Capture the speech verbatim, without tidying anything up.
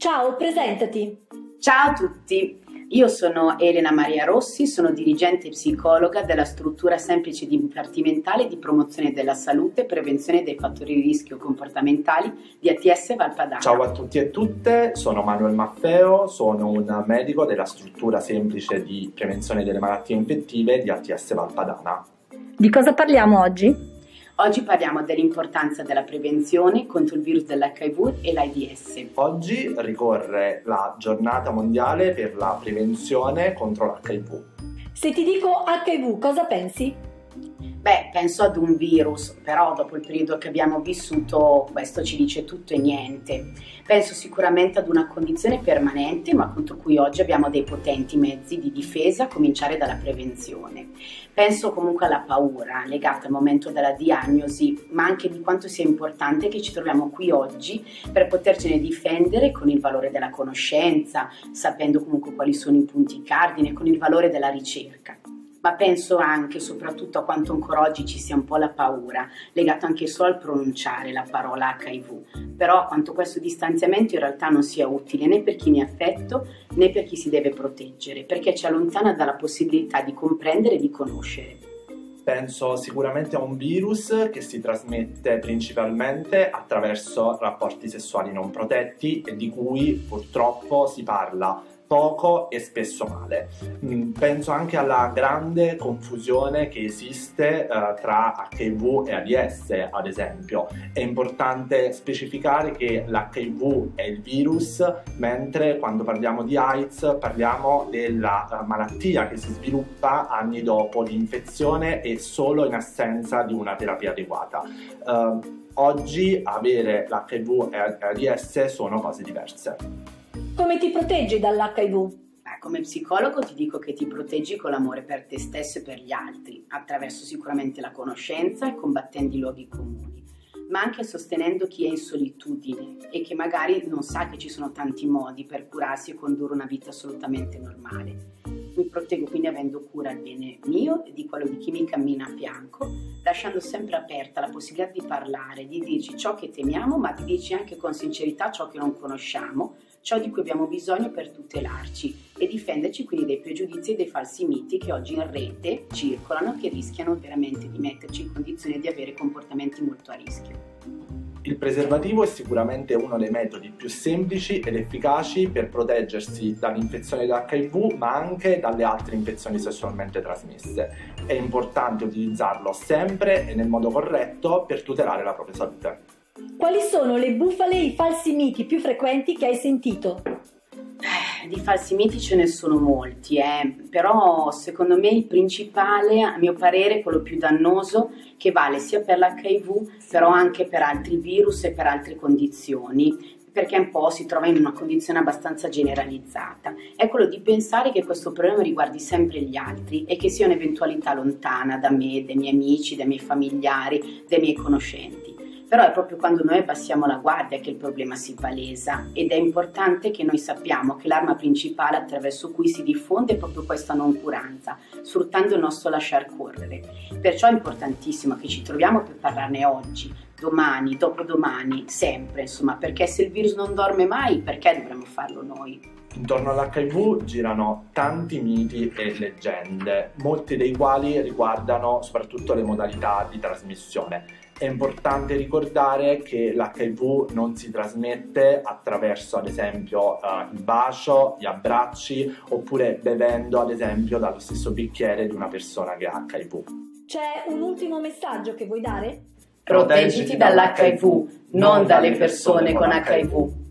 Ciao, presentati. Ciao a tutti, io sono Elena Maria Rossi, sono dirigente psicologa della struttura semplice dipartimentale di promozione della salute e prevenzione dei fattori di rischio comportamentali di A T S Valpadana. Ciao a tutti e tutte, sono Manuel Maffeo, sono un medico della struttura semplice di prevenzione delle malattie infettive di A T S Valpadana. Di cosa parliamo oggi? Oggi parliamo dell'importanza della prevenzione contro il virus dell'H I V e l'AIDS. Oggi ricorre la giornata mondiale per la prevenzione contro l'H I V. Se ti dico H I V, cosa pensi? Beh, penso ad un virus, però dopo il periodo che abbiamo vissuto questo ci dice tutto e niente. Penso sicuramente ad una condizione permanente, ma contro cui oggi abbiamo dei potenti mezzi di difesa, a cominciare dalla prevenzione. Penso comunque alla paura legata al momento della diagnosi, ma anche di quanto sia importante che ci troviamo qui oggi per potercene difendere con il valore della conoscenza, sapendo comunque quali sono i punti cardine, con il valore della ricerca. Ma penso anche e soprattutto a quanto ancora oggi ci sia un po' la paura, legata anche solo al pronunciare la parola H I V, però a quanto questo distanziamento in realtà non sia utile né per chi ne è affetto né per chi si deve proteggere, perché ci allontana dalla possibilità di comprendere e di conoscere. Penso sicuramente a un virus che si trasmette principalmente attraverso rapporti sessuali non protetti e di cui purtroppo si parla poco e spesso male. Penso anche alla grande confusione che esiste uh, tra H I V e AIDS, ad esempio. È importante specificare che l'H I V è il virus, mentre quando parliamo di AIDS parliamo della uh, malattia che si sviluppa anni dopo l'infezione e solo in assenza di una terapia adeguata. Uh, oggi avere l'H I V e l'AIDS sono cose diverse. Come ti proteggi dall'H I V? Beh, come psicologo ti dico che ti proteggi con l'amore per te stesso e per gli altri, attraverso sicuramente la conoscenza e combattendo i luoghi comuni, ma anche sostenendo chi è in solitudine e che magari non sa che ci sono tanti modi per curarsi e condurre una vita assolutamente normale. Mi proteggo quindi avendo cura del bene mio e di quello di chi mi cammina a fianco, lasciando sempre aperta la possibilità di parlare, di dirci ciò che temiamo, ma di dirci anche con sincerità ciò che non conosciamo, ciò di cui abbiamo bisogno per tutelarci e difenderci quindi dai pregiudizi e dai falsi miti che oggi in rete circolano, che rischiano veramente di metterci in condizione di avere comportamenti molto a rischio. Il preservativo è sicuramente uno dei metodi più semplici ed efficaci per proteggersi dall'infezione da H I V, ma anche dalle altre infezioni sessualmente trasmesse. È importante utilizzarlo sempre e nel modo corretto per tutelare la propria salute. Quali sono le bufale e i falsi miti più frequenti che hai sentito? Eh, di falsi miti ce ne sono molti, eh. Però secondo me il principale, a mio parere, quello più dannoso, che vale sia per l'H I V, però anche per altri virus e per altre condizioni, perché un po' si trova in una condizione abbastanza generalizzata, è quello di pensare che questo problema riguardi sempre gli altri e che sia un'eventualità lontana da me, dai miei amici, dai miei familiari, dai miei conoscenti. Però è proprio quando noi abbassiamo la guardia che il problema si palesa, ed è importante che noi sappiamo che l'arma principale attraverso cui si diffonde è proprio questa noncuranza, sfruttando il nostro lasciar correre. Perciò è importantissimo che ci troviamo per parlarne oggi, domani, dopodomani, sempre, insomma, perché se il virus non dorme mai, perché dovremmo farlo noi? Intorno all'H I V girano tanti miti e leggende, molti dei quali riguardano soprattutto le modalità di trasmissione. È importante ricordare che l'H I V non si trasmette attraverso, ad esempio, uh, il bacio, gli abbracci, oppure bevendo, ad esempio, dallo stesso bicchiere di una persona che ha H I V. C'è un ultimo messaggio che vuoi dare? Proteggiti dall'H I V, non dalle persone con H I V.